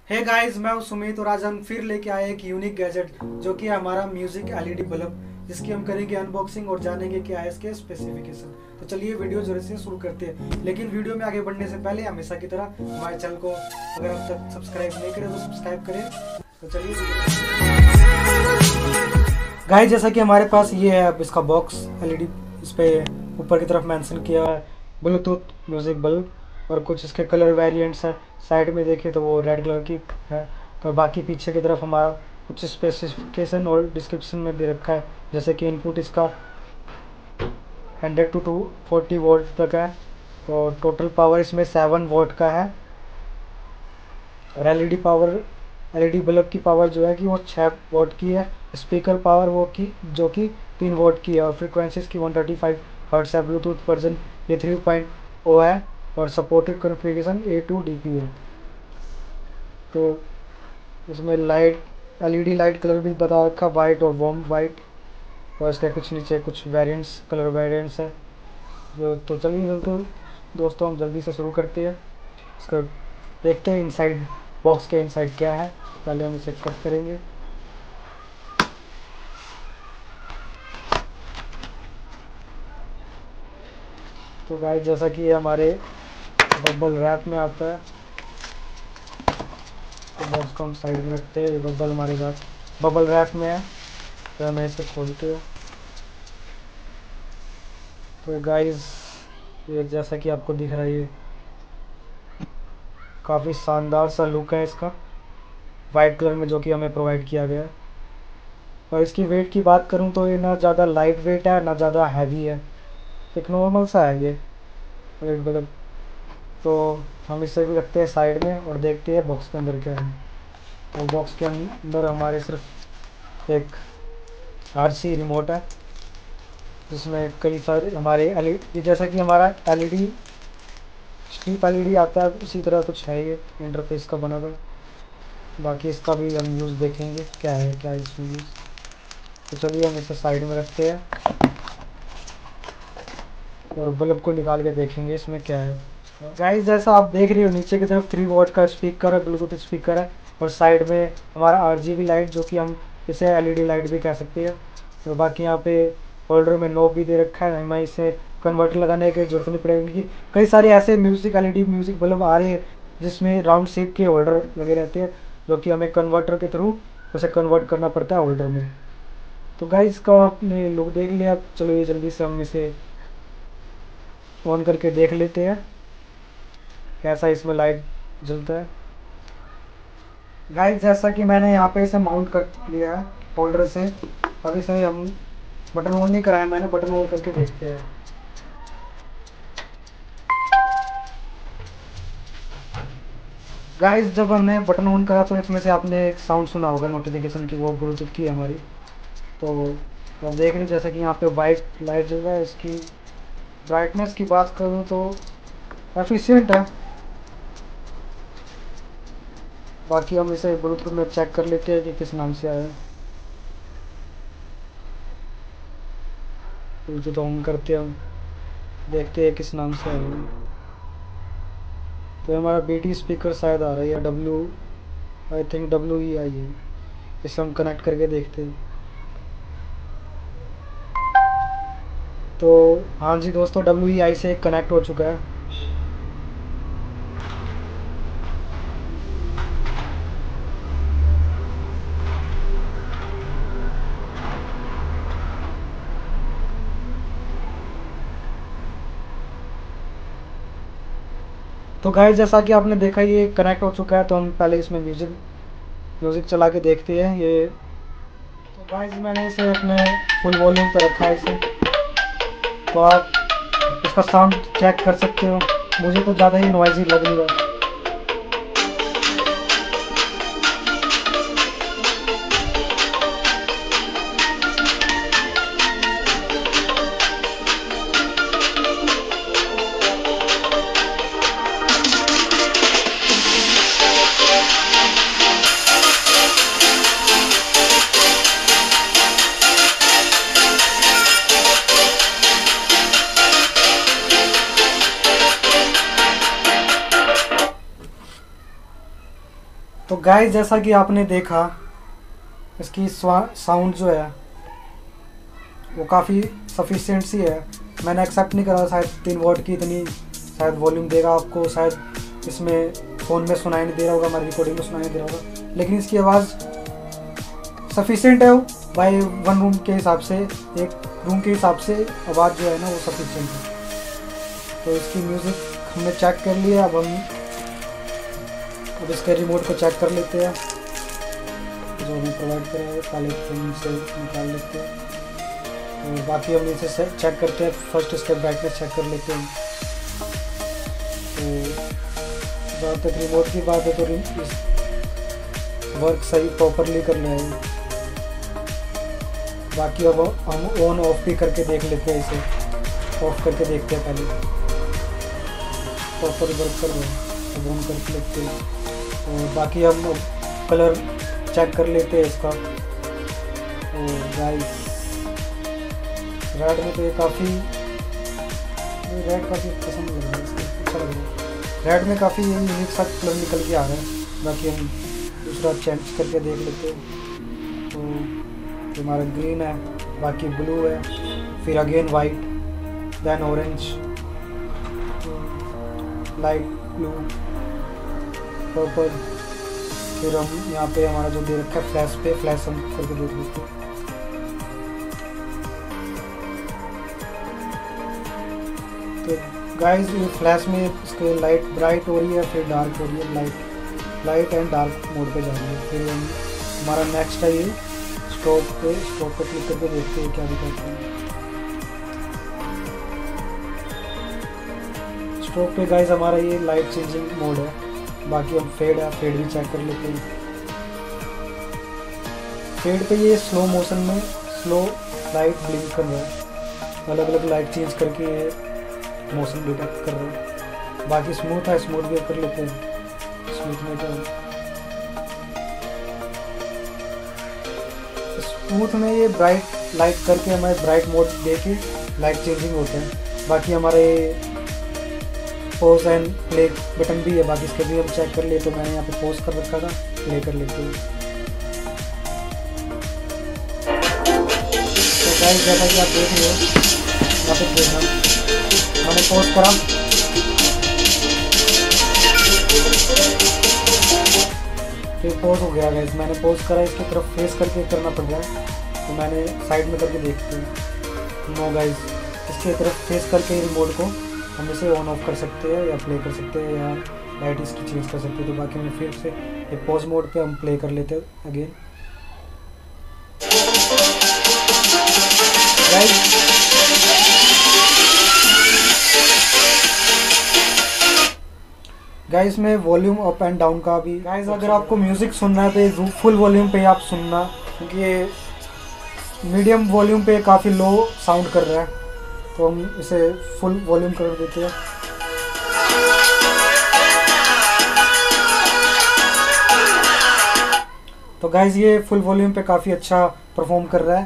Hey guys, मैं हूं सुमित और आज हम फिर लेके आए एक यूनिक गैजेट जो कि है हमारा म्यूजिक एलईडी बल्ब, जिसकी हम करेंगे अनबॉक्सिंग और जानेंगे क्या है इसके स्पेसिफिकेशन। तो चलिए वीडियो जरूर से शुरू करते हैं, लेकिन वीडियो में आगे बढ़ने से पहले हमेशा की तरह हमारे चैनल को अगर अब तक सब्सक्राइब नहीं करें तो सब्सक्राइब करें। तो चलिए गाइस, जैसा कि हमारे पास ये है अब इसका बॉक्स एलईडी, इस पे ऊपर की तरफ मेंशन किया है ब्लूटूथ म्यूजिक बल्ब और कुछ इसके कलर वेरिएंट्स हैं। साइड में देखें तो वो रेड कलर की है। तो बाकी पीछे की तरफ हमारा कुछ स्पेसिफिकेशन और डिस्क्रिप्शन में दे रखा है, जैसे कि इनपुट इसका 100 to 240 वोल्ट तक है और टोटल पावर इसमें 7 वोल्ट का है। और एलईडी बल्ब की पावर जो है कि वो 6 वोल्ट की है। स्पीकर पावर वो की जो कि 3 वोल्ट की है और फ्रीक्वेंसीज की 135 हर्ट्ज है। ब्लूटूथ वर्जन ये 3.0 है और सपोर्टेड कॉन्फ़िगरेशन A2DP है। तो इसमें लाइट एलईडी लाइट कलर भी बता रखा, वाइट और वार्म वाइट, और इसके कुछ नीचे कुछ वेरिएंट्स कलर वेरिएंट्स हैं जो। तो चलिए दोस्तों हम जल्दी से शुरू करते हैं। इसका देखते हैं इनसाइड बॉक्स के इनसाइड क्या है। पहले हम इसे कट करेंगे। तो गाइस, जैसा कि ये हमारे बबल रैप में आता है, तो बॉक्स को हम साइड में रखते हैं। ये बबल हमारे साथ बबल रैप में है, तो हमें इसे खोलते हैं। तो गाइस, ये जैसा कि आपको दिख रहा है, ये काफ़ी शानदार सा लुक है इसका, वाइट कलर में जो कि हमें प्रोवाइड किया गया है। और इसकी वेट की बात करूं तो ये ना ज़्यादा लाइट वेट है ना ज़्यादा हैवी है, एक नॉर्मल सा है ये मतलब। तो हम इसे भी रखते हैं साइड में और देखते हैं बॉक्स के अंदर क्या है। और बॉक्स के अंदर हमारे सिर्फ एक RC रिमोट है, जिसमें कई सारे हमारे एलईडी, जैसा कि हमारा एलईडी स्ट्रिप एलईडी आता है उसी तरह कुछ है ये इंटरफेस का बना हुआ। बाकी इसका भी हम यूज़ देखेंगे क्या है क्या इसमें यूज़। तो चलिए हम इसे साइड में रखते हैं और बल्ब को निकाल के देखेंगे इसमें क्या है। गाइस, जैसा आप देख रहे हो नीचे की तरफ 3 वॉट का स्पीकर है, ब्लूटूथ स्पीकर है, और साइड में हमारा RGB लाइट जो कि हम इसे एलईडी लाइट भी कह सकते हैं। तो बाकी यहाँ पे होल्डर में नॉब भी दे रखा है, हमें इसे कन्वर्टर लगाने की जरूरत नहीं पड़ेगी। कई सारे ऐसे एलईडी म्यूजिक बल्ब आ रहे हैं जिसमें राउंड शेप के होल्डर लगे रहते हैं, जो कि हमें कन्वर्टर के थ्रू उसे कन्वर्ट करना पड़ता है होल्डर में। तो गाइस, इसका आपने लुक देख लिया, चलो ये जल्दी से हम इसे ऑन करके देख लेते हैं कैसा इसमें लाइट जलता है। गाइस, जैसा कि मैंने यहाँ पे इसे माउंट कर लिया है होल्डर से, अब इसे हम बटन ऑन नहीं कराया मैंने, बटन ऑन करके देखते हैं। गाइस, जब हमने बटन ऑन करा तो इसमें से आपने एक साउंड सुना होगा नोटिफिकेशन की, वो ब्लूटूथ की है हमारी। तो आप देख रहे हैं जैसा कि यहाँ पे वाइट लाइट जल रहा है। इसकी ब्राइटनेस की बात करूँ तो एफिशिएंट है। बाकी हम इसे ब्लूटूथ में चेक कर लेते हैं कि किस नाम से आया है। ब्लूटूथ ऑन करते हैं, हम देखते हैं किस नाम से आया है। तो हमारा BT स्पीकर शायद आ रहा है, या आई थिंक WEI है। इसे हम कनेक्ट करके देखते हैं। तो हाँ जी दोस्तों, WEI से कनेक्ट हो चुका है। तो गाइस, जैसा कि आपने देखा ये कनेक्ट हो चुका है, तो हम पहले इसमें म्यूज़िक चला के देखते हैं ये। तो गाइस, मैंने इसे अपने फुल वॉल्यूम पर रखा है इसे, तो आप इसका साउंड चेक कर सकते हो। मुझे तो ज़्यादा ही नॉइज़ी लग रही है। तो गाइस जैसा कि आपने देखा, इसकी साउंड जो है वो काफ़ी सफिशिएंट सी है। मैंने एक्सेप्ट नहीं करा, शायद 3 वॉट की इतनी शायद वॉल्यूम देगा आपको, शायद इसमें फ़ोन में सुनाई नहीं दे रहा होगा, हमारी रिकॉर्डिंग में सुनाई नहीं दे रहा होगा, लेकिन इसकी आवाज़ सफिशिएंट है बाई 1 रूम के हिसाब से, एक रूम के हिसाब से आवाज़ जो है ना वो सफिशिएंट है। तो इसकी म्यूज़िक हमने चेक कर लिया। अब इसके रिमोट को चेक कर लेते हैं जो हमें प्रोवाइड करा है, काले फोन से निकाल लेते हैं। तो बाकी हम इसे चेक करते हैं। फर्स्ट इसका ब्राइटनेस चेक कर लेते हैं। तो जहाँ तक रिमोट की बात है तो वर्क सही प्रॉपरली कर रहा है। बाकी अब हम ऑन ऑफ भी करके देख लेते हैं, इसे ऑफ करके देखते हैं पहले प्रॉपर वर्क कर रहे हैं, अब ऑन करके लेते हैं। और बाकी हम कलर चेक कर लेते हैं इसका। तो गाइस रेड में तो ये काफ़ी रेड काफ़ी पसंद लग रहा है, इसका अच्छा लग रहा है। रेड में काफ़ी यूनिक सा कलर निकल के आ रहा है। बाकी हम दूसरा चेंज करके देख लेते हैं। तो हमारा ग्रीन है, बाकी ब्लू है, फिर again white, then orange, light blue, purple, फिर हम यहाँ पे हमारा जो दे रखा है फ्लैश पे, फ्लैश हम करके देख लेते हैं। तो गाइस ये फ्लैश में इसके लाइट ब्राइट हो रही है, फिर डार्क हो रही है, लाइट एंड डार्क मोड पे जा रही है। फिर हमारा नेक्स्ट है ये स्टॉप पे क्लिक करके देखते हैं क्या दिखाते हैं। स्टॉप पे गाइस हमारा ये लाइट चेंजिंग मोड है। बाकी हम फेड भी चेक कर लेते हैं। फेड पे ये स्लो मोशन में स्लो लाइट ब्लिंक कर रहा है, अलग अलग लाइट चेंज करके ये मोशन डिटेक्ट कर रहा है। बाकी स्मूथ है, स्मूथ भी कर लेते हैं। स्मूथ में ये ब्राइट लाइट करके हमारे ब्राइट मोड दे के लाइट चेंजिंग होते हैं। बाकी हमारे पॉज एंड प्ले बटन भी है, बाकी इसके भी हम चेक कर लिए। तो मैंने यहाँ पे पॉज कर रखा था, प्ले कर लेते हैं। तो गाइस जैसा कि आप देख रहे हो यहाँ पे देखना, मैंने पॉज करा, फिर पॉज हो गया गाइस। मैंने पॉज करा, इसकी तरफ फेस करके करना पड़ रहा है, तो मैंने साइड में करके देखते हैं। नो गाइस, इसकी तरफ फेस करके रिमोट को हम इसे ऑन ऑफ कर सकते हैं या प्ले कर सकते हैं या लाइट इसकी चेंज कर सकते हैं। तो बाकी मैं फिर से ये पॉज मोड पे हम प्ले कर लेते हैं अगेन। गाइस में वॉल्यूम अप एंड डाउन का भी। गाइस अगर आपको म्यूज़िक सुनना है तो ये फुल वॉल्यूम पे आप सुनना, क्योंकि ये मीडियम वॉल्यूम पे काफ़ी लो साउंड कर रहा है। तो हम इसे फुल वॉल्यूम कर देते हैं। तो गाइस ये फुल वॉल्यूम पे काफ़ी अच्छा परफॉर्म कर रहा है।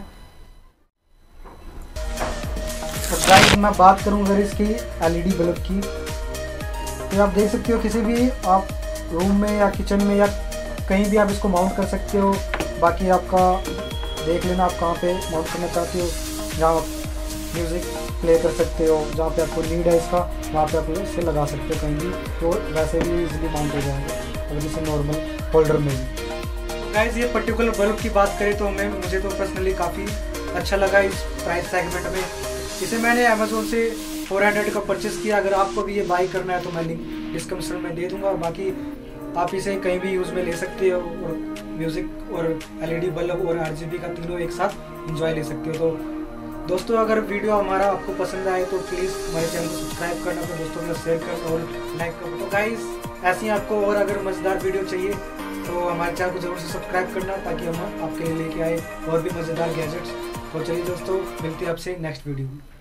तो गाइस मैं बात करूं अगर इसकी एलईडी बल्ब की, तो आप देख सकते हो किसी भी आप रूम में या किचन में या कहीं भी आप इसको माउंट कर सकते हो। बाकी आपका देख लेना आप कहाँ पे माउंट करना चाहते हो, जहाँ आप म्यूज़िक प्ले कर सकते हो, जहाँ पे आपको नीड है इसका वहाँ पे आप इसे लगा सकते हो कहीं भी, तो वैसे भी इजीली माउंट हो जाएगा अगर इसे नॉर्मल होल्डर में भी। तो गाइस ये पर्टिकुलर बल्ब की बात करें तो मुझे तो पर्सनली काफ़ी अच्छा लगा इस प्राइस सेगमेंट में। इसे मैंने अमेज़ोन से 400 का परचेज़ किया। अगर आपको भी ये बाई करना है तो मैं लिंक डिस्क्रिप्शन में दे दूँगा। और बाकी आप इसे कहीं भी यूज़ में ले सकते हो और म्यूज़िक और एलईडी बल्ब और RGB का तीनों एक साथ इंजॉय ले सकते हो। तो दोस्तों अगर वीडियो हमारा आपको पसंद आए तो प्लीज़ हमारे चैनल को सब्सक्राइब करना, अपने दोस्तों के साथ शेयर करना और लाइक करना। तो गाइस ऐसे ही आपको और अगर मज़ेदार वीडियो चाहिए तो हमारे चैनल को ज़रूर से सब्सक्राइब करना, ताकि हम आपके लिए लेके आए और भी मज़ेदार गैजेट्स। तो चलिए दोस्तों, मिलते हैं आपसे नेक्स्ट वीडियो में।